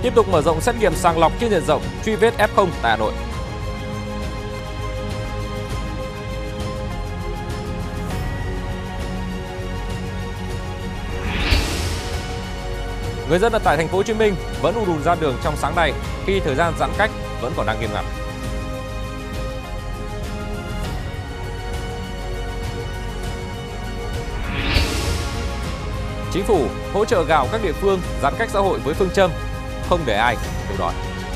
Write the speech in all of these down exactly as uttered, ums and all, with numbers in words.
Tiếp tục mở rộng xét nghiệm sàng lọc trên diện rộng, truy vết ép không tại Hà Nội. Người dân ở tại thành phố Hồ Chí Minh vẫn ùn ùn ra đường trong sáng nay khi thời gian giãn cách vẫn còn đang nghiêm ngặt. Chính phủ hỗ trợ gạo các địa phương giãn cách xã hội với phương châm không để ai thiếu đói.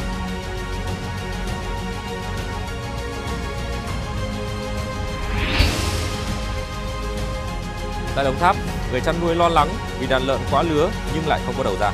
Tại Đồng Tháp, người chăn nuôi lo lắng vì đàn lợn quá lứa nhưng lại không có đầu ra.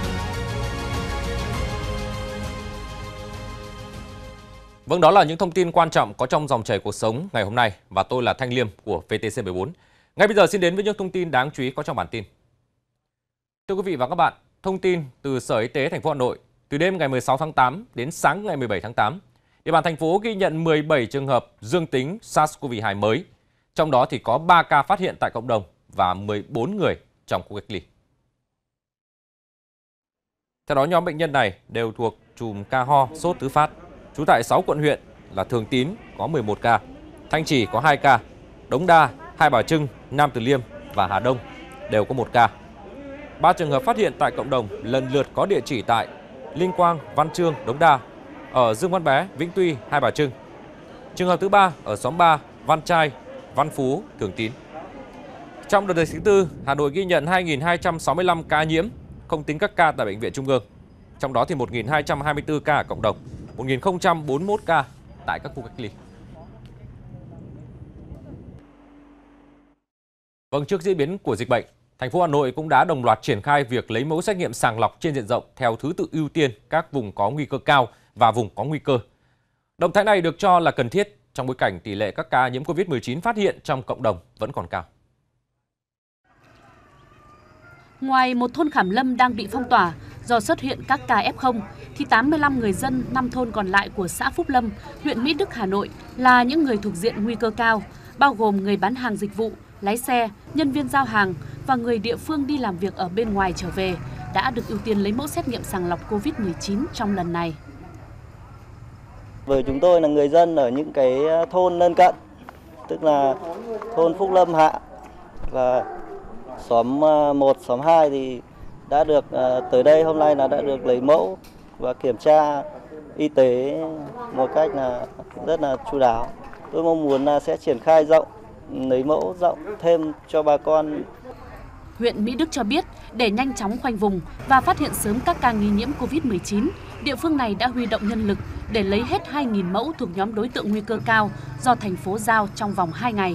Vâng, đó là những thông tin quan trọng có trong dòng chảy cuộc sống ngày hôm nay và tôi là Thanh Liêm của vê tê xê mười bốn. Ngay bây giờ xin đến với những thông tin đáng chú ý có trong bản tin. Thưa quý vị và các bạn, thông tin từ Sở Y tế thành phố Hà Nội, từ đêm ngày mười sáu tháng tám đến sáng ngày mười bảy tháng tám, địa bàn thành phố ghi nhận mười bảy trường hợp dương tính SARS-xê o vê hai mới. Trong đó thì có ba ca phát hiện tại cộng đồng và mười bốn người trong khu cách ly. Theo đó, nhóm bệnh nhân này đều thuộc chùm ca ho, sốt thứ phát, trú tại sáu quận huyện là Thường Tín có mười một ca, Thanh Trì có hai ca, Đống Đa, Hai Bà Trưng, Nam Từ Liêm và Hà Đông đều có một ca. Ba trường hợp phát hiện tại cộng đồng lần lượt có địa chỉ tại Linh Quang, Văn Chương, Đống Đa, ở Dương Văn Bé, Vĩnh Tuy, Hai Bà Trưng. Trường hợp thứ ba ở xóm ba, Văn Trai, Văn Phú, Thường Tín. Trong đợt dịch thứ tư, Hà Nội ghi nhận hai nghìn hai trăm sáu mươi lăm ca nhiễm, không tính các ca tại Bệnh viện Trung ương. Trong đó thì một nghìn hai trăm hai mươi tư ca ở cộng đồng, một nghìn không trăm bốn mươi mốt ca tại các khu cách ly. Vâng, trước diễn biến của dịch bệnh, thành phố Hà Nội cũng đã đồng loạt triển khai việc lấy mẫu xét nghiệm sàng lọc trên diện rộng theo thứ tự ưu tiên các vùng có nguy cơ cao và vùng có nguy cơ. Động thái này được cho là cần thiết trong bối cảnh tỷ lệ các ca nhiễm Covid mười chín phát hiện trong cộng đồng vẫn còn cao. Ngoài một thôn Khảm Lâm đang bị phong tỏa do xuất hiện các ca ép không, thì tám mươi lăm người dân năm thôn còn lại của xã Phúc Lâm, huyện Mỹ Đức, Hà Nội là những người thuộc diện nguy cơ cao, bao gồm người bán hàng dịch vụ, lái xe, nhân viên giao hàng và người địa phương đi làm việc ở bên ngoài trở về đã được ưu tiên lấy mẫu xét nghiệm sàng lọc Covid mười chín trong lần này. Với chúng tôi là người dân ở những cái thôn lân cận, tức là thôn Phúc Lâm Hạ và xóm một, xóm hai thì đã được tới đây hôm nay là đã được lấy mẫu và kiểm tra y tế một cách là rất là chu đáo. Tôi mong muốn là sẽ triển khai rộng, lấy mẫu rộng thêm cho bà con. Huyện Mỹ Đức cho biết để nhanh chóng khoanh vùng và phát hiện sớm các ca nghi nhiễm Covid mười chín, địa phương này đã huy động nhân lực để lấy hết hai nghìn mẫu thuộc nhóm đối tượng nguy cơ cao do thành phố giao trong vòng hai ngày.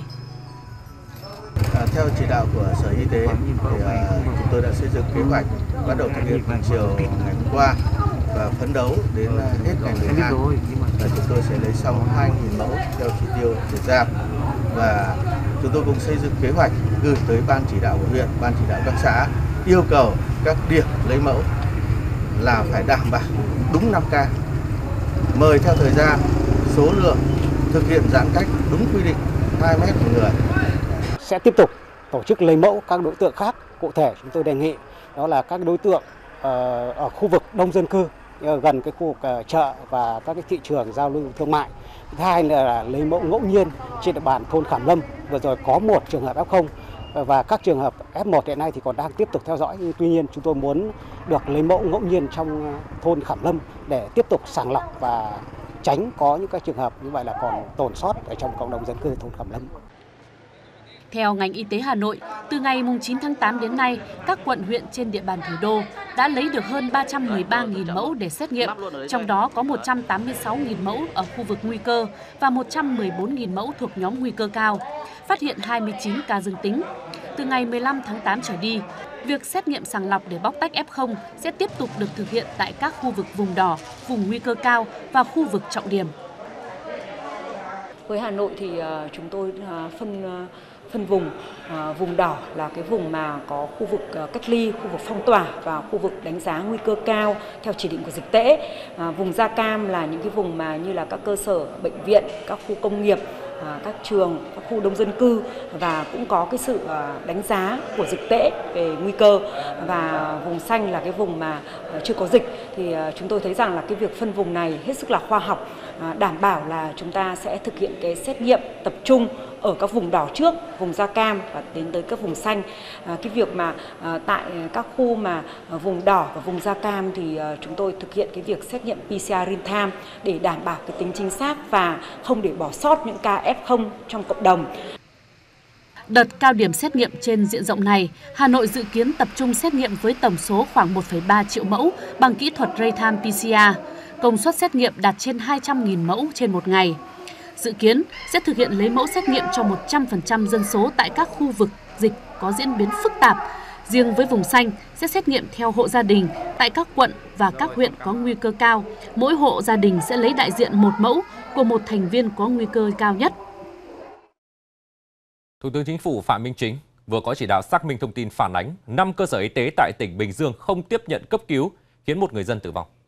À, theo chỉ đạo của Sở Y tế, thì, à, chúng tôi đã xây dựng kế hoạch bắt đầu thực hiện từ chiều ngày hôm qua và phấn đấu đến hết ngày mười hai là chúng tôi sẽ lấy xong hai nghìn mẫu theo chỉ tiêu được giao, và chúng tôi cũng xây dựng kế hoạch gửi tới ban chỉ đạo của huyện, ban chỉ đạo các xã yêu cầu các điểm lấy mẫu là phải đảm bảo đúng năm ca, mời theo thời gian, số lượng, thực hiện giãn cách đúng quy định hai mét một người. Sẽ tiếp tục tổ chức lấy mẫu các đối tượng khác. Cụ thể chúng tôi đề nghị đó là các đối tượng ở khu vực đông dân cư, gần cái khu vực chợ và các cái thị trường giao lưu thương mại. Thứ hai là lấy mẫu ngẫu nhiên trên địa bàn thôn Khảm Lâm, vừa rồi có một trường hợp ép không và các trường hợp ép một hiện nay thì còn đang tiếp tục theo dõi. Tuy nhiên chúng tôi muốn được lấy mẫu ngẫu nhiên trong thôn Khảm Lâm để tiếp tục sàng lọc và tránh có những các trường hợp như vậy là còn tồn sót ở trong cộng đồng dân cư thôn Khảm Lâm. Theo ngành y tế Hà Nội, từ ngày chín tháng tám đến nay, các quận huyện trên địa bàn thủ đô đã lấy được hơn ba trăm mười ba nghìn mẫu để xét nghiệm, trong đó có một trăm tám mươi sáu nghìn mẫu ở khu vực nguy cơ và một trăm mười bốn nghìn mẫu thuộc nhóm nguy cơ cao, phát hiện hai mươi chín ca dương tính. Từ ngày mười lăm tháng tám trở đi, việc xét nghiệm sàng lọc để bóc tách ép không sẽ tiếp tục được thực hiện tại các khu vực vùng đỏ, vùng nguy cơ cao và khu vực trọng điểm. Với Hà Nội thì chúng tôi phân phân vùng, vùng đỏ là cái vùng mà có khu vực cách ly, khu vực phong tỏa và khu vực đánh giá nguy cơ cao theo chỉ định của dịch tễ. Vùng da cam là những cái vùng mà như là các cơ sở, bệnh viện, các khu công nghiệp, các trường, các khu đông dân cư và cũng có cái sự đánh giá của dịch tễ về nguy cơ, và vùng xanh là cái vùng mà chưa có dịch. Thì chúng tôi thấy rằng là cái việc phân vùng này hết sức là khoa học, đảm bảo là chúng ta sẽ thực hiện cái xét nghiệm tập trung ở các vùng đỏ trước, vùng da cam và đến tới các vùng xanh. À, cái việc mà à, tại các khu mà à, vùng đỏ và vùng da cam thì à, chúng tôi thực hiện cái việc xét nghiệm pê xê rờ real time để đảm bảo cái tính chính xác và không để bỏ sót những ca ép không trong cộng đồng. Đợt cao điểm xét nghiệm trên diện rộng này, Hà Nội dự kiến tập trung xét nghiệm với tổng số khoảng một phẩy ba triệu mẫu bằng kỹ thuật real-time pê xê rờ. Công suất xét nghiệm đạt trên hai trăm nghìn mẫu trên một ngày. Dự kiến sẽ thực hiện lấy mẫu xét nghiệm cho một trăm phần trăm dân số tại các khu vực dịch có diễn biến phức tạp. Riêng với vùng xanh sẽ xét nghiệm theo hộ gia đình tại các quận và các huyện có nguy cơ cao. Mỗi hộ gia đình sẽ lấy đại diện một mẫu của một thành viên có nguy cơ cao nhất. Thủ tướng Chính phủ Phạm Minh Chính vừa có chỉ đạo xác minh thông tin phản ánh năm cơ sở y tế tại tỉnh Bình Dương không tiếp nhận cấp cứu khiến một người dân tử vong.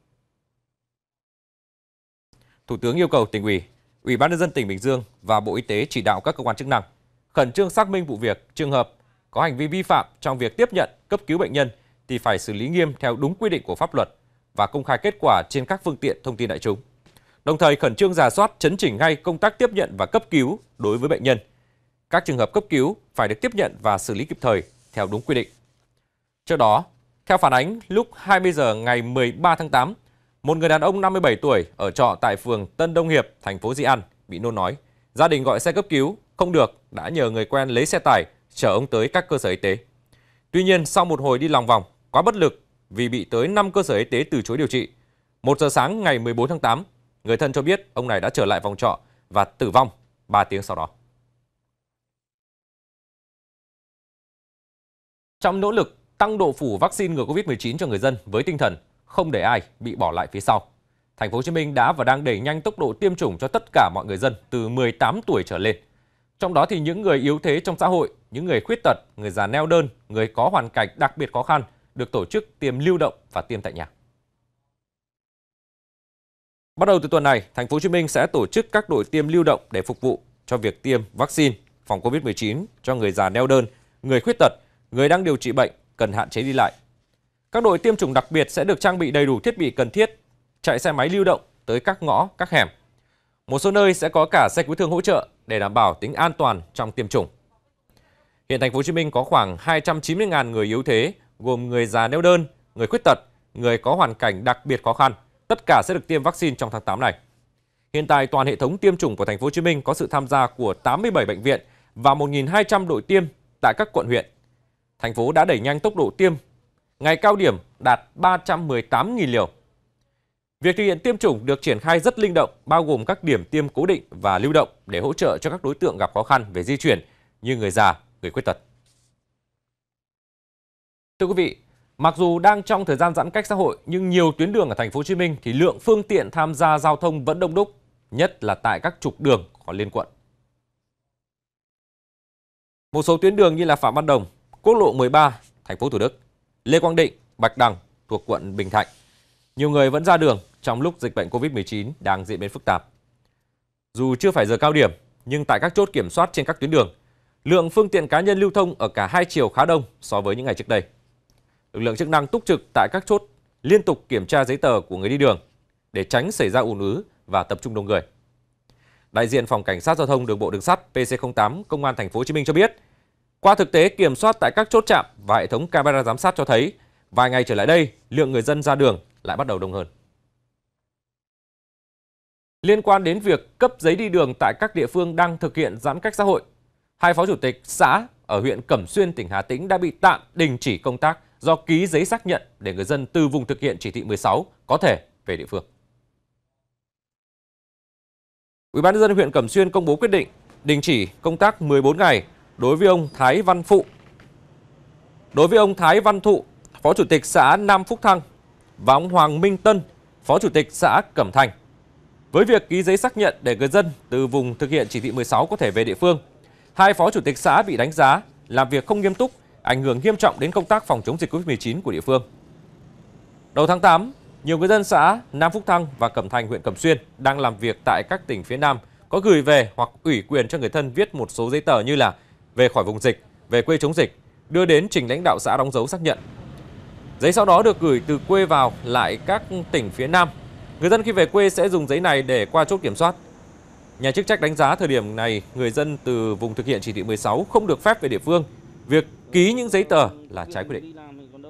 Thủ tướng yêu cầu Tỉnh ủy, Ủy ban nhân dân tỉnh Bình Dương và Bộ Y tế chỉ đạo các cơ quan chức năng khẩn trương xác minh vụ việc, trường hợp có hành vi vi phạm trong việc tiếp nhận, cấp cứu bệnh nhân thì phải xử lý nghiêm theo đúng quy định của pháp luật và công khai kết quả trên các phương tiện thông tin đại chúng. Đồng thời khẩn trương rà soát, chấn chỉnh ngay công tác tiếp nhận và cấp cứu đối với bệnh nhân. Các trường hợp cấp cứu phải được tiếp nhận và xử lý kịp thời theo đúng quy định. Trước đó, theo phản ánh, lúc hai mươi giờ ngày mười ba tháng tám, một người đàn ông năm mươi bảy tuổi ở trọ tại phường Tân Đông Hiệp, thành phố Di An bị nôn ói. Gia đình gọi xe cấp cứu, không được, đã nhờ người quen lấy xe tải chở ông tới các cơ sở y tế. Tuy nhiên, sau một hồi đi lòng vòng, quá bất lực vì bị tới năm cơ sở y tế từ chối điều trị. một giờ sáng ngày mười bốn tháng tám, người thân cho biết ông này đã trở lại phòng trọ và tử vong ba tiếng sau đó. Trong nỗ lực tăng độ phủ vaccine ngừa Covid mười chín cho người dân với tinh thần không để ai bị bỏ lại phía sau, Thành phố Hồ Chí Minh đã và đang đẩy nhanh tốc độ tiêm chủng cho tất cả mọi người dân từ mười tám tuổi trở lên. Trong đó thì những người yếu thế trong xã hội, những người khuyết tật, người già neo đơn, người có hoàn cảnh đặc biệt khó khăn được tổ chức tiêm lưu động và tiêm tại nhà. Bắt đầu từ tuần này, Thành phố Hồ Chí Minh sẽ tổ chức các đội tiêm lưu động để phục vụ cho việc tiêm vaccine phòng Covid mười chín cho người già neo đơn, người khuyết tật, người đang điều trị bệnh cần hạn chế đi lại. Các đội tiêm chủng đặc biệt sẽ được trang bị đầy đủ thiết bị cần thiết, chạy xe máy lưu động tới các ngõ, các hẻm. Một số nơi sẽ có cả xe cứu thương hỗ trợ để đảm bảo tính an toàn trong tiêm chủng. Hiện Thành phố Hồ Chí Minh có khoảng hai trăm chín mươi nghìn người yếu thế, gồm người già neo đơn, người khuyết tật, người có hoàn cảnh đặc biệt khó khăn. Tất cả sẽ được tiêm vaccine trong tháng tám này. Hiện tại toàn hệ thống tiêm chủng của Thành phố Hồ Chí Minh có sự tham gia của tám mươi bảy bệnh viện và một nghìn hai trăm đội tiêm tại các quận huyện. Thành phố đã đẩy nhanh tốc độ tiêm, ngày cao điểm đạt ba trăm mười tám nghìn liều. Việc thực hiện tiêm chủng được triển khai rất linh động, bao gồm các điểm tiêm cố định và lưu động để hỗ trợ cho các đối tượng gặp khó khăn về di chuyển như người già, người khuyết tật. Thưa quý vị, mặc dù đang trong thời gian giãn cách xã hội nhưng nhiều tuyến đường ở Thành phố Hồ Chí Minh thì lượng phương tiện tham gia giao thông vẫn đông đúc, nhất là tại các trục đường có liên quận. Một số tuyến đường như là Phạm Văn Đồng, quốc lộ mười ba, thành phố Thủ Đức, Lê Quang Định, Bạch Đằng thuộc quận Bình Thạnh. Nhiều người vẫn ra đường trong lúc dịch bệnh Covid mười chín đang diễn biến phức tạp. Dù chưa phải giờ cao điểm, nhưng tại các chốt kiểm soát trên các tuyến đường, lượng phương tiện cá nhân lưu thông ở cả hai chiều khá đông so với những ngày trước đây. Lực lượng chức năng túc trực tại các chốt liên tục kiểm tra giấy tờ của người đi đường để tránh xảy ra ùn ứ và tập trung đông người. Đại diện Phòng Cảnh sát Giao thông Đường bộ Đường sắt P C không tám Công an Thành phố Hồ Chí Minh cho biết, qua thực tế kiểm soát tại các chốt trạm và hệ thống camera giám sát cho thấy, vài ngày trở lại đây, lượng người dân ra đường lại bắt đầu đông hơn. Liên quan đến việc cấp giấy đi đường tại các địa phương đang thực hiện giãn cách xã hội, hai phó chủ tịch xã ở huyện Cẩm Xuyên, tỉnh Hà Tĩnh đã bị tạm đình chỉ công tác do ký giấy xác nhận để người dân từ vùng thực hiện chỉ thị mười sáu có thể về địa phương. Ủy ban nhân dân huyện Cẩm Xuyên công bố quyết định đình chỉ công tác mười bốn ngày đối với ông Thái Văn Phụ. Đối với ông Thái Văn Thụ, phó chủ tịch xã Nam Phúc Thăng và ông Hoàng Minh Tân, phó chủ tịch xã Cẩm Thành. Với việc ký giấy xác nhận để người dân từ vùng thực hiện chỉ thị mười sáu có thể về địa phương, hai phó chủ tịch xã bị đánh giá làm việc không nghiêm túc, ảnh hưởng nghiêm trọng đến công tác phòng chống dịch Covid mười chín của địa phương. Đầu tháng tám, nhiều người dân xã Nam Phúc Thăng và Cẩm Thành, huyện Cẩm Xuyên đang làm việc tại các tỉnh phía Nam có gửi về hoặc ủy quyền cho người thân viết một số giấy tờ như là về khỏi vùng dịch, về quê chống dịch, đưa đến trình lãnh đạo xã đóng dấu xác nhận. Giấy sau đó được gửi từ quê vào lại các tỉnh phía Nam. Người dân khi về quê sẽ dùng giấy này để qua chốt kiểm soát. Nhà chức trách đánh giá thời điểm này, người dân từ vùng thực hiện chỉ thị mười sáu không được phép về địa phương. Việc ký những giấy tờ là trái quy định.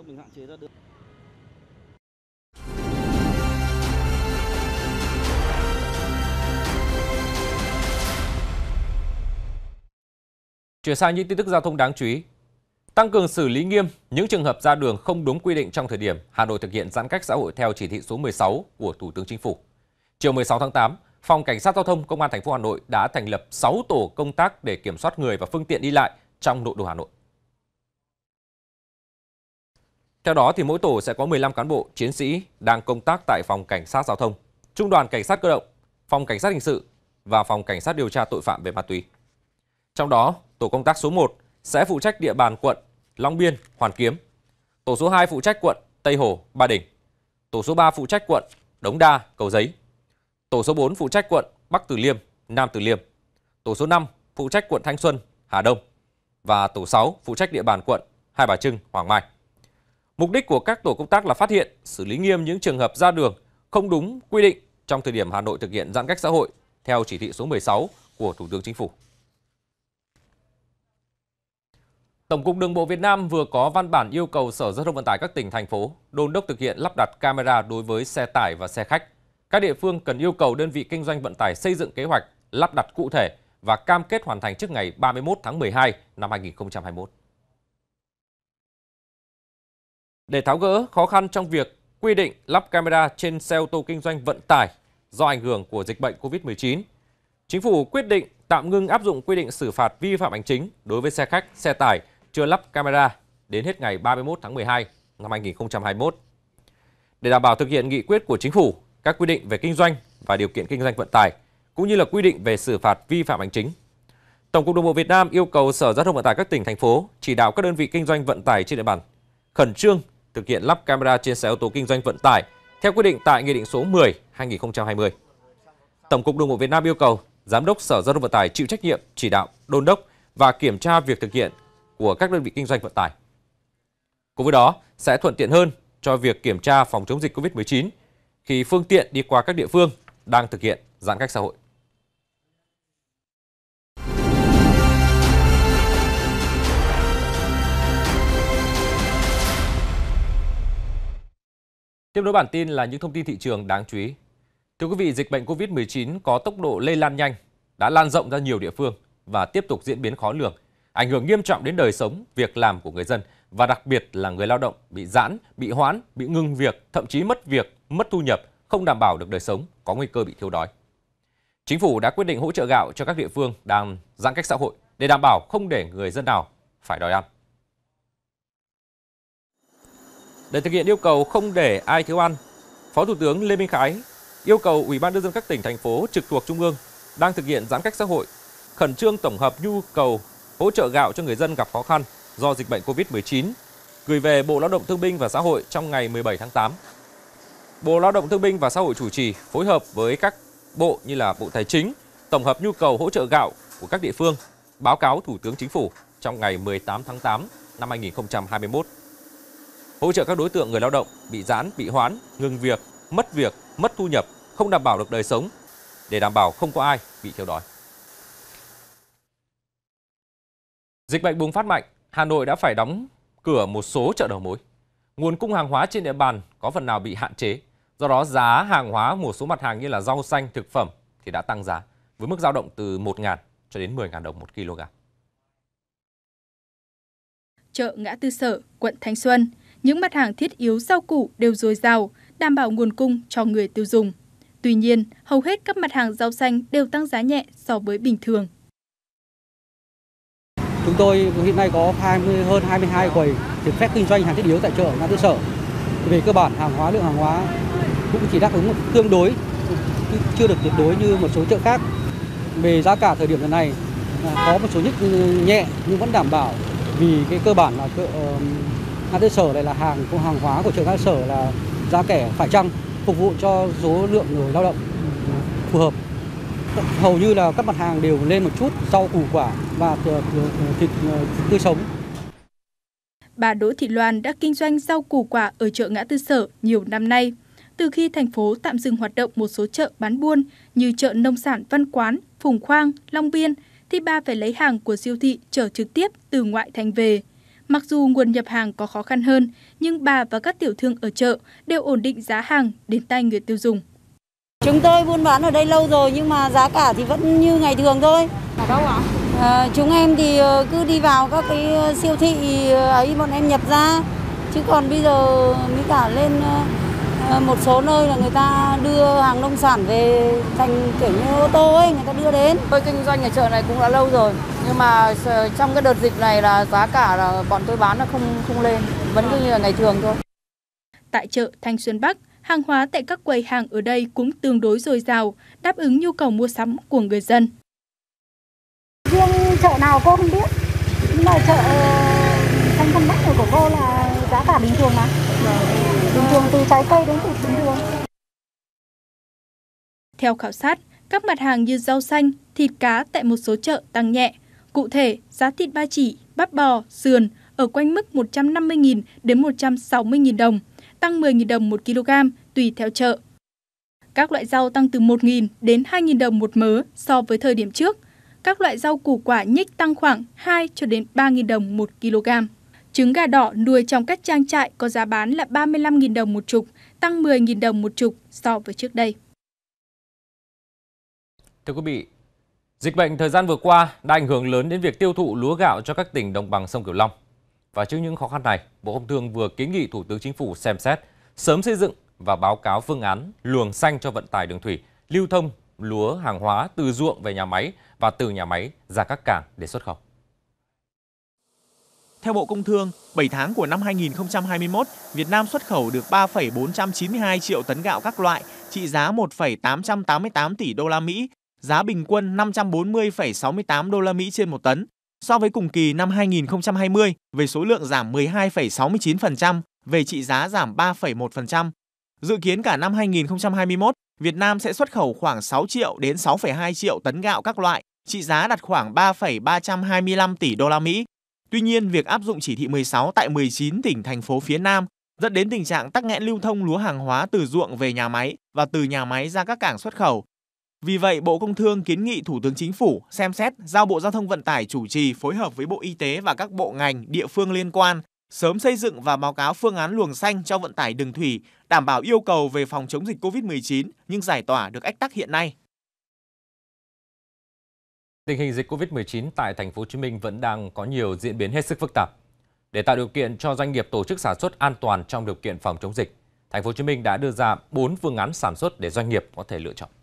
Chuyển sang những tin tức giao thông đáng chú ý. Tăng cường xử lý nghiêm những trường hợp ra đường không đúng quy định trong thời điểm Hà Nội thực hiện giãn cách xã hội theo chỉ thị số mười sáu của Thủ tướng Chính phủ. Chiều mười sáu tháng tám, Phòng Cảnh sát Giao thông Công an thành phố Hà Nội đã thành lập sáu tổ công tác để kiểm soát người và phương tiện đi lại trong nội đô Hà Nội. Theo đó, thì mỗi tổ sẽ có mười lăm cán bộ, chiến sĩ đang công tác tại Phòng Cảnh sát Giao thông, Trung đoàn Cảnh sát Cơ động, Phòng Cảnh sát Hình sự và Phòng Cảnh sát điều tra tội phạm về ma túy. Trong đó, tổ công tác số một sẽ phụ trách địa bàn quận Long Biên, Hoàn Kiếm. Tổ số hai phụ trách quận Tây Hồ, Ba Đình. Tổ số ba phụ trách quận Đống Đa, Cầu Giấy. Tổ số bốn phụ trách quận Bắc Từ Liêm, Nam Từ Liêm. Tổ số năm phụ trách quận Thanh Xuân, Hà Đông. Và tổ sáu phụ trách địa bàn quận Hai Bà Trưng, Hoàng Mai. Mục đích của các tổ công tác là phát hiện, xử lý nghiêm những trường hợp ra đường không đúng quy định trong thời điểm Hà Nội thực hiện giãn cách xã hội theo chỉ thị số mười sáu của Thủ tướng Chính phủ. Tổng cục Đường bộ Việt Nam vừa có văn bản yêu cầu Sở Giao thông Vận tải các tỉnh, thành phố đôn đốc thực hiện lắp đặt camera đối với xe tải và xe khách. Các địa phương cần yêu cầu đơn vị kinh doanh vận tải xây dựng kế hoạch lắp đặt cụ thể và cam kết hoàn thành trước ngày ba mươi mốt tháng mười hai năm hai nghìn không trăm hai mươi mốt. Để tháo gỡ khó khăn trong việc quy định lắp camera trên xe ô tô kinh doanh vận tải do ảnh hưởng của dịch bệnh Covid mười chín, Chính phủ quyết định tạm ngưng áp dụng quy định xử phạt vi phạm hành chính đối với xe khách, xe tải chưa lắp camera đến hết ngày ba mươi mốt tháng mười hai năm hai nghìn không trăm hai mươi mốt. Để đảm bảo thực hiện nghị quyết của Chính phủ, các quy định về kinh doanh và điều kiện kinh doanh vận tải, cũng như là quy định về xử phạt vi phạm hành chính, Tổng cục Đường bộ Việt Nam yêu cầu Sở Giao thông Vận tải các tỉnh, thành phố chỉ đạo các đơn vị kinh doanh vận tải trên địa bàn khẩn trương thực hiện lắp camera trên xe ô tô kinh doanh vận tải theo quy định tại Nghị định số mười trên hai nghìn không trăm hai mươi. Tổng cục Đường bộ Việt Nam yêu cầu Giám đốc Sở Giao thông Vận tải chịu trách nhiệm chỉ đạo, đôn đốc và kiểm tra việc thực hiện của các đơn vị kinh doanh vận tải. Cùng với đó sẽ thuận tiện hơn cho việc kiểm tra phòng chống dịch Covid mười chín khi phương tiện đi qua các địa phương đang thực hiện giãn cách xã hội. Tiếp nối bản tin là những thông tin thị trường đáng chú ý. Thưa quý vị, dịch bệnh Covid mười chín có tốc độ lây lan nhanh, đã lan rộng ra nhiều địa phương và tiếp tục diễn biến khó lường, ảnh hưởng nghiêm trọng đến đời sống, việc làm của người dân và đặc biệt là người lao động bị giãn, bị hoãn, bị ngừng việc, thậm chí mất việc, mất thu nhập, không đảm bảo được đời sống, có nguy cơ bị thiếu đói. Chính phủ đã quyết định hỗ trợ gạo cho các địa phương đang giãn cách xã hội để đảm bảo không để người dân nào phải đói ăn. Để thực hiện yêu cầu không để ai thiếu ăn, Phó Thủ tướng Lê Minh Khái yêu cầu Ủy ban nhân dân các tỉnh, thành phố trực thuộc Trung ương đang thực hiện giãn cách xã hội khẩn trương tổng hợp nhu cầu hỗ trợ gạo cho người dân gặp khó khăn do dịch bệnh Covid mười chín, gửi về Bộ Lao động Thương binh và Xã hội trong ngày mười bảy tháng tám. Bộ Lao động Thương binh và Xã hội chủ trì phối hợp với các bộ như là Bộ Tài chính tổng hợp nhu cầu hỗ trợ gạo của các địa phương, báo cáo Thủ tướng Chính phủ trong ngày mười tám tháng tám năm hai nghìn không trăm hai mươi mốt. Hỗ trợ các đối tượng người lao động bị giãn, bị hoãn, ngừng việc, mất việc, mất thu nhập, không đảm bảo được đời sống để đảm bảo không có ai bị thiếu đói. Dịch bệnh bùng phát mạnh, Hà Nội đã phải đóng cửa một số chợ đầu mối. Nguồn cung hàng hóa trên địa bàn có phần nào bị hạn chế. Do đó giá hàng hóa một số mặt hàng như là rau xanh, thực phẩm thì đã tăng giá với mức dao động từ một nghìn cho đến mười nghìn đồng một kg. Chợ Ngã Tư Sở, quận Thanh Xuân, những mặt hàng thiết yếu rau củ đều dồi dào, đảm bảo nguồn cung cho người tiêu dùng. Tuy nhiên, hầu hết các mặt hàng rau xanh đều tăng giá nhẹ so với bình thường. Chúng tôi hiện nay có hai mươi, hơn hai mươi hai quầy được phép kinh doanh hàng thiết yếu tại chợ Ngã Tư Sở. Về cơ bản, hàng hóa lượng hàng hóa cũng chỉ đáp ứng tương đối, chưa được tuyệt đối như một số chợ khác. Về giá cả thời điểm lần này có một số nhích nhẹ nhưng vẫn đảm bảo, vì cái cơ bản là chợ Ngã Tư Sở này là hàng hàng hóa của chợ Ngã Tư Sở là giá kẻ phải chăng, phục vụ cho số lượng người lao động phù hợp. hầu như là các mặt hàng đều lên một chút, rau củ quả và thịt tươi sống. Bà Đỗ Thị Loan đã kinh doanh rau củ quả ở chợ Ngã Tư Sở nhiều năm nay. Từ khi thành phố tạm dừng hoạt động một số chợ bán buôn như chợ nông sản Văn Quán, Phùng Khoang, Long Biên, thì bà phải lấy hàng của siêu thị chở trực tiếp từ ngoại thành về. Mặc dù nguồn nhập hàng có khó khăn hơn, nhưng bà và các tiểu thương ở chợ đều ổn định giá hàng đến tay người tiêu dùng. Chúng tôi buôn bán ở đây lâu rồi nhưng mà giá cả thì vẫn như ngày thường thôi. Ở đâu ạ? À, chúng em thì cứ đi vào các cái siêu thị ấy bọn em nhập ra. Chứ còn bây giờ mới cả lên một số nơi là người ta đưa hàng nông sản về thành kiểu như ô tô ấy, người ta đưa đến. Tôi kinh doanh ở chợ này cũng đã lâu rồi, nhưng mà trong cái đợt dịch này là giá cả là bọn tôi bán là không không lên, vẫn cứ như là ngày thường thôi. Tại chợ Thanh Xuân Bắc, hàng hóa tại các quầy hàng ở đây cũng tương đối dồi dào, đáp ứng nhu cầu mua sắm của người dân. Riêng chợ nào cô không biết, nhưng mà chợ Thanh Xuân Bắc của cô là giá cả bình thường mà. Bình thường từ trái cây đến thịt bình thường. Theo khảo sát, các mặt hàng như rau xanh, thịt cá tại một số chợ tăng nhẹ. Cụ thể, giá thịt ba chỉ, bắp bò, sườn ở quanh mức một trăm năm mươi nghìn đến một trăm sáu mươi nghìn đồng, tăng mười nghìn đồng một kg tùy theo chợ. Các loại rau tăng từ một nghìn đến hai nghìn đồng một mớ so với thời điểm trước. Các loại rau củ quả nhích tăng khoảng hai cho đến ba nghìn đồng một kg. Trứng gà đỏ nuôi trong các trang trại có giá bán là ba mươi lăm nghìn đồng một chục, tăng mười nghìn đồng một chục so với trước đây. Thưa quý vị, dịch bệnh thời gian vừa qua đã ảnh hưởng lớn đến việc tiêu thụ lúa gạo cho các tỉnh đồng bằng sông Cửu Long. Và trước những khó khăn này, Bộ Công Thương vừa kiến nghị Thủ tướng Chính phủ xem xét sớm xây dựng và báo cáo phương án luồng xanh cho vận tải đường thủy, lưu thông lúa hàng hóa từ ruộng về nhà máy và từ nhà máy ra các cảng để xuất khẩu. Theo Bộ Công Thương, bảy tháng của năm hai nghìn không trăm hai mươi mốt, Việt Nam xuất khẩu được ba phẩy bốn trăm chín mươi hai triệu tấn gạo các loại, trị giá một phẩy tám trăm tám mươi tám tỷ đô la Mỹ, giá bình quân năm trăm bốn mươi phẩy sáu mươi tám đô la Mỹ trên một tấn. So với cùng kỳ năm hai nghìn không trăm hai mươi, về số lượng giảm mười hai phẩy sáu mươi chín phần trăm, về trị giá giảm ba phẩy một phần trăm. Dự kiến cả năm hai nghìn không trăm hai mươi mốt, Việt Nam sẽ xuất khẩu khoảng sáu triệu đến sáu phẩy hai triệu tấn gạo các loại, trị giá đạt khoảng ba phẩy ba trăm hai mươi lăm tỷ đô la Mỹ. Tuy nhiên, việc áp dụng chỉ thị mười sáu tại mười chín tỉnh thành phố phía Nam dẫn đến tình trạng tắc nghẽn lưu thông lúa hàng hóa từ ruộng về nhà máy và từ nhà máy ra các cảng xuất khẩu. Vì vậy, Bộ Công Thương kiến nghị Thủ tướng Chính phủ xem xét giao Bộ Giao thông Vận tải chủ trì phối hợp với Bộ Y tế và các bộ ngành, địa phương liên quan sớm xây dựng và báo cáo phương án luồng xanh cho vận tải đường thủy, đảm bảo yêu cầu về phòng chống dịch Covid mười chín nhưng giải tỏa được ách tắc hiện nay. Tình hình dịch Covid mười chín tại thành phố Hồ Chí Minh vẫn đang có nhiều diễn biến hết sức phức tạp. Để tạo điều kiện cho doanh nghiệp tổ chức sản xuất an toàn trong điều kiện phòng chống dịch, thành phố Hồ Chí Minh đã đưa ra bốn phương án sản xuất để doanh nghiệp có thể lựa chọn.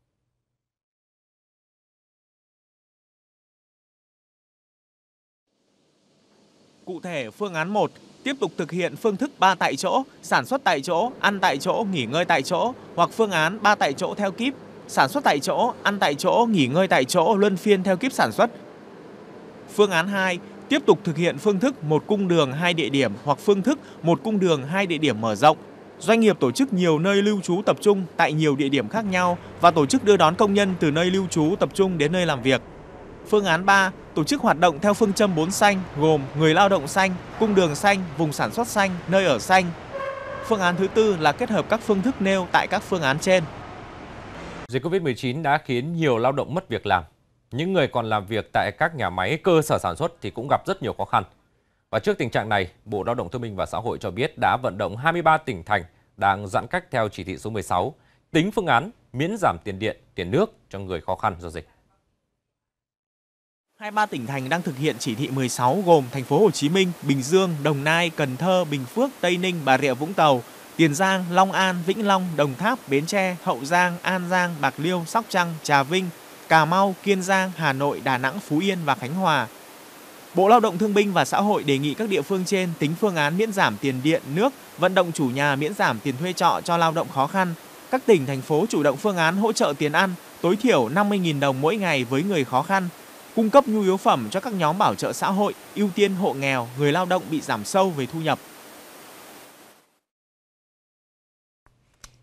Cụ thể, phương án một, tiếp tục thực hiện phương thức ba tại chỗ, sản xuất tại chỗ, ăn tại chỗ, nghỉ ngơi tại chỗ, hoặc phương án ba tại chỗ theo kíp, sản xuất tại chỗ, ăn tại chỗ, nghỉ ngơi tại chỗ, luân phiên theo kíp sản xuất. Phương án hai, tiếp tục thực hiện phương thức một cung đường hai địa điểm hoặc phương thức một cung đường hai địa điểm mở rộng. Doanh nghiệp tổ chức nhiều nơi lưu trú tập trung tại nhiều địa điểm khác nhau và tổ chức đưa đón công nhân từ nơi lưu trú tập trung đến nơi làm việc. Phương án ba, tổ chức hoạt động theo phương châm bốn xanh gồm người lao động xanh, cung đường xanh, vùng sản xuất xanh, nơi ở xanh. Phương án thứ tư là kết hợp các phương thức nêu tại các phương án trên. Dịch Covid mười chín đã khiến nhiều lao động mất việc làm. Những người còn làm việc tại các nhà máy, cơ sở sản xuất thì cũng gặp rất nhiều khó khăn. Và trước tình trạng này, Bộ Lao động Thương binh và Xã hội cho biết đã vận động hai mươi ba tỉnh thành đang giãn cách theo chỉ thị số mười sáu, tính phương án miễn giảm tiền điện, tiền nước cho người khó khăn do dịch. hai mươi ba tỉnh thành đang thực hiện chỉ thị mười sáu gồm thành phố Hồ Chí Minh, Bình Dương, Đồng Nai, Cần Thơ, Bình Phước, Tây Ninh, Bà Rịa Vũng Tàu, Tiền Giang, Long An, Vĩnh Long, Đồng Tháp, Bến Tre, Hậu Giang, An Giang, Bạc Liêu, Sóc Trăng, Trà Vinh, Cà Mau, Kiên Giang, Hà Nội, Đà Nẵng, Phú Yên và Khánh Hòa. Bộ Lao động Thương binh và Xã hội đề nghị các địa phương trên tính phương án miễn giảm tiền điện, nước, vận động chủ nhà miễn giảm tiền thuê trọ cho lao động khó khăn. Các tỉnh, thành phố chủ động phương án hỗ trợ tiền ăn, tối thiểu năm mươi nghìn đồng mỗi ngày với người khó khăn, cung cấp nhu yếu phẩm cho các nhóm bảo trợ xã hội, ưu tiên hộ nghèo, người lao động bị giảm sâu về thu nhập.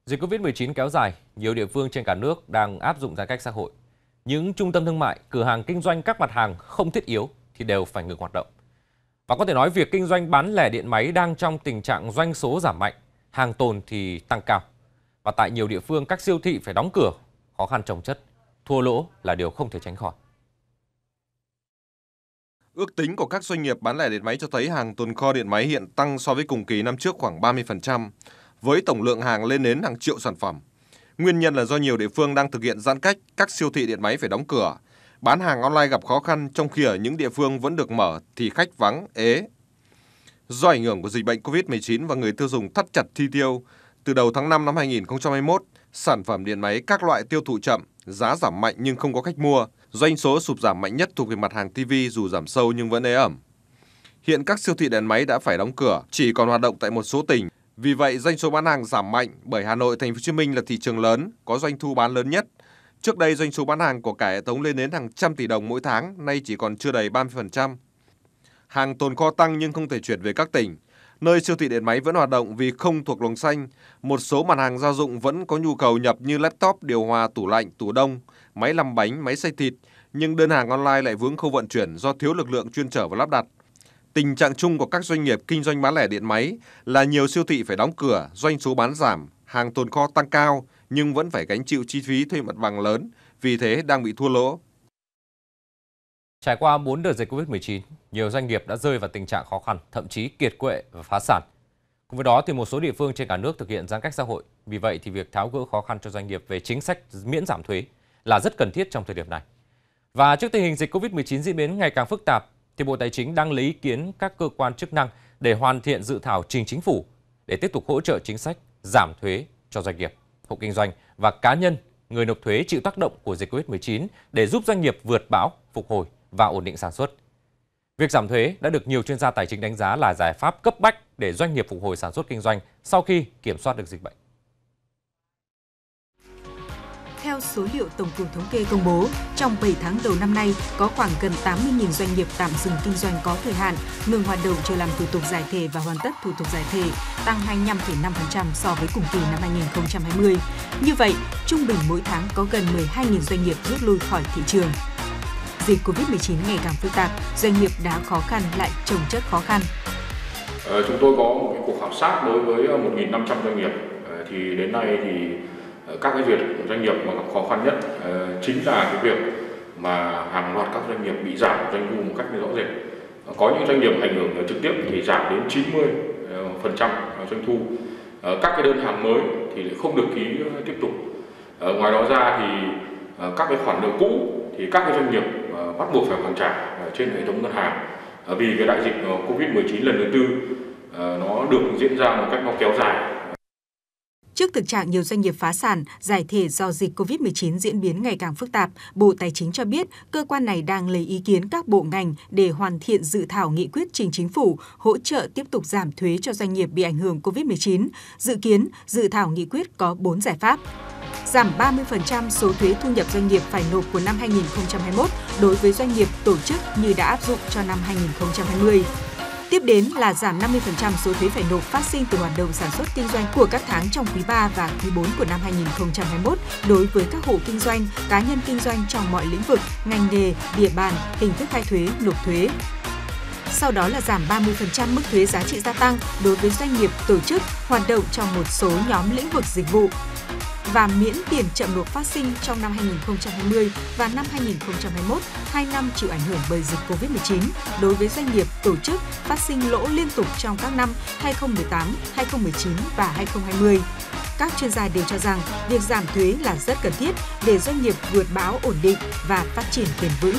Dịch Covid mười chín kéo dài, nhiều địa phương trên cả nước đang áp dụng giãn cách xã hội. Những trung tâm thương mại, cửa hàng kinh doanh các mặt hàng không thiết yếu thì đều phải ngừng hoạt động. Và có thể nói việc kinh doanh bán lẻ điện máy đang trong tình trạng doanh số giảm mạnh, hàng tồn thì tăng cao. Và tại nhiều địa phương các siêu thị phải đóng cửa, khó khăn chồng chất, thua lỗ là điều không thể tránh khỏi. Ước tính của các doanh nghiệp bán lẻ điện máy cho thấy hàng tồn kho điện máy hiện tăng so với cùng kỳ năm trước khoảng ba mươi phần trăm, với tổng lượng hàng lên đến hàng triệu sản phẩm. Nguyên nhân là do nhiều địa phương đang thực hiện giãn cách, các siêu thị điện máy phải đóng cửa. Bán hàng online gặp khó khăn, trong khi ở những địa phương vẫn được mở thì khách vắng, ế. Do ảnh hưởng của dịch bệnh Covid mười chín và người tiêu dùng thắt chặt chi tiêu, từ đầu tháng năm năm hai nghìn không trăm hai mươi mốt, sản phẩm điện máy các loại tiêu thụ chậm, giá giảm mạnh nhưng không có khách mua. Doanh số sụt giảm mạnh nhất thuộc về mặt hàng ti vi, dù giảm sâu nhưng vẫn ế ẩm. Hiện các siêu thị điện máy đã phải đóng cửa, chỉ còn hoạt động tại một số tỉnh. Vì vậy, doanh số bán hàng giảm mạnh bởi Hà Nội, Thành phố Hồ Chí Minh là thị trường lớn, có doanh thu bán lớn nhất. Trước đây, doanh số bán hàng của cả hệ thống lên đến hàng trăm tỷ đồng mỗi tháng, nay chỉ còn chưa đầy ba mươi phần trăm. Hàng tồn kho tăng nhưng không thể chuyển về các tỉnh. Nơi siêu thị điện máy vẫn hoạt động vì không thuộc luồng xanh, một số mặt hàng gia dụng vẫn có nhu cầu nhập như laptop, điều hòa, tủ lạnh, tủ đông, máy làm bánh, máy xay thịt, nhưng đơn hàng online lại vướng khâu vận chuyển do thiếu lực lượng chuyên chở và lắp đặt. Tình trạng chung của các doanh nghiệp kinh doanh bán lẻ điện máy là nhiều siêu thị phải đóng cửa, doanh số bán giảm, hàng tồn kho tăng cao nhưng vẫn phải gánh chịu chi phí thuê mặt bằng lớn, vì thế đang bị thua lỗ. Trải qua bốn đợt dịch Covid mười chín, nhiều doanh nghiệp đã rơi vào tình trạng khó khăn, thậm chí kiệt quệ và phá sản. Cùng với đó thì một số địa phương trên cả nước thực hiện giãn cách xã hội. Vì vậy thì việc tháo gỡ khó khăn cho doanh nghiệp về chính sách miễn giảm thuế là rất cần thiết trong thời điểm này. Và trước tình hình dịch Covid mười chín diễn biến ngày càng phức tạp, thì Bộ Tài chính đang lấy ý kiến các cơ quan chức năng để hoàn thiện dự thảo trình Chính phủ để tiếp tục hỗ trợ chính sách giảm thuế cho doanh nghiệp, hộ kinh doanh và cá nhân, người nộp thuế chịu tác động của dịch Covid mười chín để giúp doanh nghiệp vượt bão, phục hồi và ổn định sản xuất. Việc giảm thuế đã được nhiều chuyên gia tài chính đánh giá là giải pháp cấp bách để doanh nghiệp phục hồi sản xuất kinh doanh sau khi kiểm soát được dịch bệnh. Theo số liệu Tổng cục Thống kê công bố, trong bảy tháng đầu năm nay có khoảng gần tám mươi nghìn doanh nghiệp tạm dừng kinh doanh có thời hạn, ngừng hoạt động chờ làm thủ tục giải thể và hoàn tất thủ tục giải thể, tăng hai mươi lăm phẩy năm phần trăm so với cùng kỳ năm hai nghìn không trăm hai mươi. Như vậy, trung bình mỗi tháng có gần mười hai nghìn doanh nghiệp rút lui khỏi thị trường. Dịch Covid mười chín ngày càng phức tạp, doanh nghiệp đã khó khăn lại chồng chất khó khăn. Ờ, chúng tôi có một cái cuộc khảo sát đối với một nghìn năm trăm doanh nghiệp, ờ, thì đến nay thì các cái việc doanh nghiệp mà gặp khó khăn nhất uh, chính là cái việc mà hàng loạt các doanh nghiệp bị giảm doanh thu một cách rõ rệt. Uh, có những doanh nghiệp ảnh hưởng trực tiếp thì giảm đến chín mươi phần trăm doanh thu. Uh, các cái đơn hàng mới thì lại không được ký uh, tiếp tục. Uh, ngoài đó ra thì uh, các cái khoản nợ cũ thì các cái doanh nghiệp uh, bắt buộc phải hoàn trả uh, trên hệ thống ngân hàng. Uh, vì cái đại dịch uh, Covid mười chín lần thứ tư uh, nó được diễn ra một cách nó kéo dài. Trước thực trạng nhiều doanh nghiệp phá sản, giải thể do dịch Covid mười chín diễn biến ngày càng phức tạp, Bộ Tài chính cho biết cơ quan này đang lấy ý kiến các bộ ngành để hoàn thiện dự thảo nghị quyết trình Chính phủ hỗ trợ tiếp tục giảm thuế cho doanh nghiệp bị ảnh hưởng Covid mười chín. Dự kiến, dự thảo nghị quyết có bốn giải pháp. Giảm ba mươi phần trăm số thuế thu nhập doanh nghiệp phải nộp của năm hai nghìn không trăm hai mươi mốt đối với doanh nghiệp tổ chức như đã áp dụng cho năm hai nghìn không trăm hai mươi. Tiếp đến là giảm năm mươi phần trăm số thuế phải nộp phát sinh từ hoạt động sản xuất kinh doanh của các tháng trong quý ba và quý bốn của năm hai nghìn không trăm hai mươi mốt đối với các hộ kinh doanh, cá nhân kinh doanh trong mọi lĩnh vực, ngành nghề, địa bàn, hình thức khai thuế, nộp thuế. Sau đó là giảm ba mươi phần trăm mức thuế giá trị gia tăng đối với doanh nghiệp tổ chức hoạt động trong một số nhóm lĩnh vực dịch vụ và miễn tiền chậm nộp phát sinh trong năm hai nghìn không trăm hai mươi và năm hai nghìn không trăm hai mươi mốt, hai năm chịu ảnh hưởng bởi dịch Covid mười chín đối với doanh nghiệp tổ chức phát sinh lỗ liên tục trong các năm hai nghìn không trăm mười tám, hai nghìn không trăm mười chín và hai nghìn không trăm hai mươi. Các chuyên gia đều cho rằng việc giảm thuế là rất cần thiết để doanh nghiệp vượt bão ổn định và phát triển bền vững.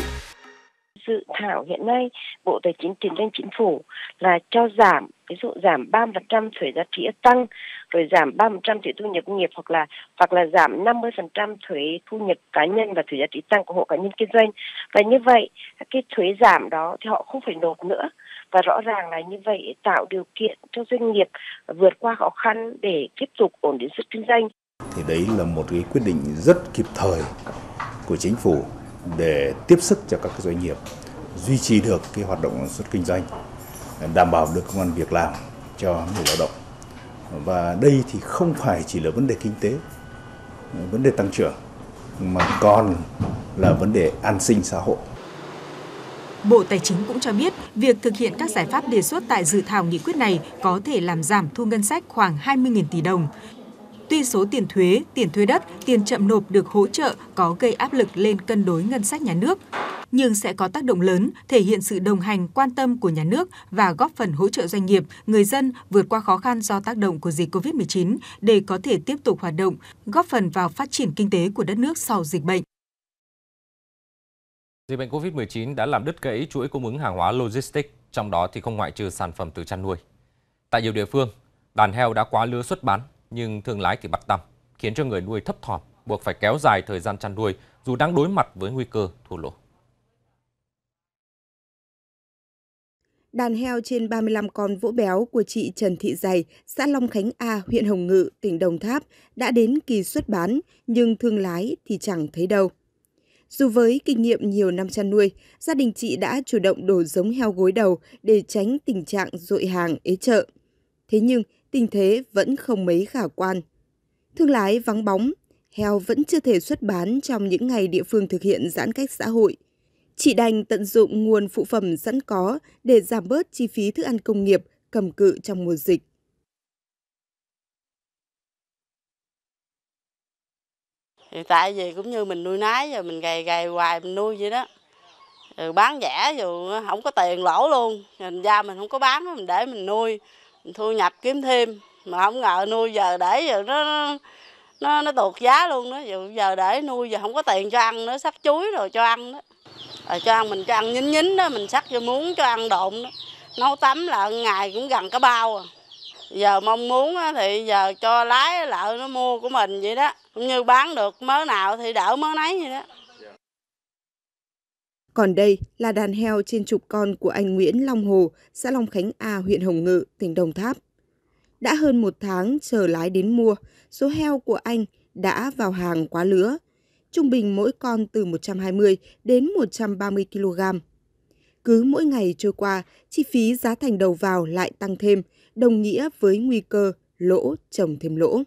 Dự thảo hiện nay, Bộ Tài chính trình lên Chính phủ là cho giảm, ví dụ giảm ba mươi phần trăm thuế giá trị tăng, rồi giảm ba mươi phần trăm thuế thu nhập nghiệp hoặc là hoặc là giảm năm mươi phần trăm thuế thu nhập cá nhân và thuế giá trị tăng của hộ cá nhân kinh doanh. Và như vậy, cái thuế giảm đó thì họ không phải nộp nữa. Và rõ ràng là như vậy tạo điều kiện cho doanh nghiệp vượt qua khó khăn để tiếp tục ổn định sức kinh doanh. Thì đấy là một cái quyết định rất kịp thời của Chính phủ để tiếp sức cho các doanh nghiệp duy trì được cái hoạt động sản xuất kinh doanh, đảm bảo được công ăn việc làm cho người lao động, Và đây thì không phải chỉ là vấn đề kinh tế, vấn đề tăng trưởng, mà còn là vấn đề an sinh xã hội. Bộ Tài chính cũng cho biết, việc thực hiện các giải pháp đề xuất tại dự thảo nghị quyết này có thể làm giảm thu ngân sách khoảng hai mươi nghìn tỷ đồng. Tuy số tiền thuế, tiền thuê đất, tiền chậm nộp được hỗ trợ có gây áp lực lên cân đối ngân sách nhà nước, nhưng sẽ có tác động lớn, thể hiện sự đồng hành, quan tâm của nhà nước và góp phần hỗ trợ doanh nghiệp, người dân vượt qua khó khăn do tác động của dịch Covid mười chín để có thể tiếp tục hoạt động, góp phần vào phát triển kinh tế của đất nước sau dịch bệnh. Dịch bệnh Covid mười chín đã làm đứt gãy chuỗi cung ứng hàng hóa logistics, trong đó thì không ngoại trừ sản phẩm từ chăn nuôi. Tại nhiều địa phương, đàn heo đã quá lứa xuất bán, nhưng thương lái thì bắt tăm, khiến cho người nuôi thấp thỏm, buộc phải kéo dài thời gian chăn nuôi dù đang đối mặt với nguy cơ thua lỗ. Đàn heo trên ba mươi lăm con vỗ béo của chị Trần Thị Dày, xã Long Khánh A, huyện Hồng Ngự, tỉnh Đồng Tháp đã đến kỳ xuất bán, nhưng thương lái thì chẳng thấy đâu. Dù với kinh nghiệm nhiều năm chăn nuôi, gia đình chị đã chủ động đổ giống heo gối đầu để tránh tình trạng dội hàng ế chợ. Thế nhưng tình thế vẫn không mấy khả quan. Thương lái vắng bóng, heo vẫn chưa thể xuất bán trong những ngày địa phương thực hiện giãn cách xã hội. Chị đành tận dụng nguồn phụ phẩm sẵn có để giảm bớt chi phí thức ăn công nghiệp cầm cự trong mùa dịch. Thì tại vì cũng như mình nuôi nái rồi mình gầy gầy hoài mình nuôi vậy đó. Rồi bán rẻ rồi không có tiền lỗ luôn. Thành ra mình không có bán mình để mình nuôi, mình thu nhập kiếm thêm. Mà không ngờ nuôi giờ để giờ nó nó nó tuột giá luôn đó. Giờ, giờ để nuôi giờ không có tiền cho ăn nữa, sắc chuối rồi cho ăn đó. Rồi cho ăn mình cho ăn nhín nhín đó, mình sắc cho muống cho ăn độn đó. Nấu tắm là ngày cũng gần cả bao à. Giờ mong muốn thì giờ cho lái lợ nó mua của mình vậy đó. Cũng như bán được mớ nào thì đỡ mớ nấy vậy đó. Còn đây là đàn heo trên chục con của anh Nguyễn Long Hồ, xã Long Khánh A, huyện Hồng Ngự, tỉnh Đồng Tháp. Đã hơn một tháng chờ lái đến mua, số heo của anh đã vào hàng quá lứa. Trung bình mỗi con từ một trăm hai mươi đến một trăm ba mươi ki lô gam. Cứ mỗi ngày trôi qua, chi phí giá thành đầu vào lại tăng thêm, đồng nghĩa với nguy cơ lỗ chồng thêm lỗ.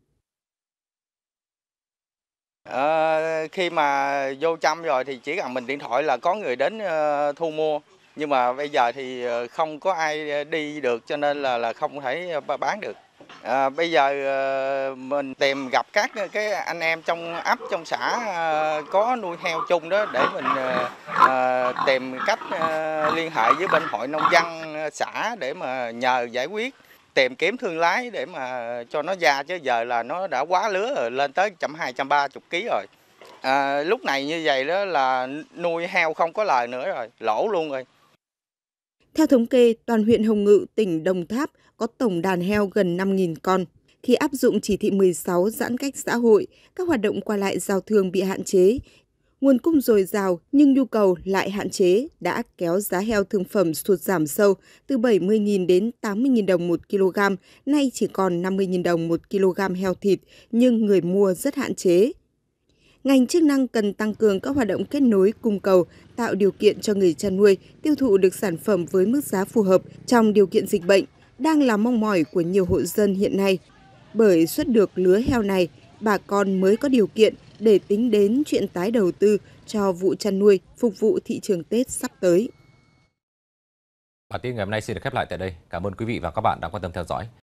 À, khi mà vô chăm rồi thì chỉ cần mình điện thoại là có người đến uh, thu mua. Nhưng mà bây giờ thì không có ai đi được cho nên là là không thể bán được. À, bây giờ uh, mình tìm gặp các cái anh em trong ấp trong xã uh, có nuôi heo chung đó để mình uh, uh, tìm cách uh, liên hệ với bên hội nông dân xã để mà nhờ giải quyết, tìm kiếm thương lái để mà cho nó ra, chứ giờ là nó đã quá lứa rồi, lên tới trăm hai trăm ba chục ký rồi. À, lúc này như vậy đó là nuôi heo không có lời nữa rồi, lỗ luôn rồi. Theo thống kê, toàn huyện Hồng Ngự, tỉnh Đồng Tháp có tổng đàn heo gần năm nghìn con. Khi áp dụng chỉ thị mười sáu giãn cách xã hội, các hoạt động qua lại giao thương bị hạn chế. Nguồn cung dồi dào nhưng nhu cầu lại hạn chế đã kéo giá heo thương phẩm sụt giảm sâu từ bảy mươi nghìn đến tám mươi nghìn đồng một kg, nay chỉ còn năm mươi nghìn đồng một kg heo thịt, nhưng người mua rất hạn chế. Ngành chức năng cần tăng cường các hoạt động kết nối cung cầu, tạo điều kiện cho người chăn nuôi tiêu thụ được sản phẩm với mức giá phù hợp trong điều kiện dịch bệnh, đang là mong mỏi của nhiều hộ dân hiện nay. Bởi xuất được lứa heo này, bà con mới có điều kiện để tính đến chuyện tái đầu tư cho vụ chăn nuôi phục vụ thị trường Tết sắp tới. Bản tin ngày hôm nay xin được khép lại tại đây. Cảm ơn quý vị và các bạn đã quan tâm theo dõi.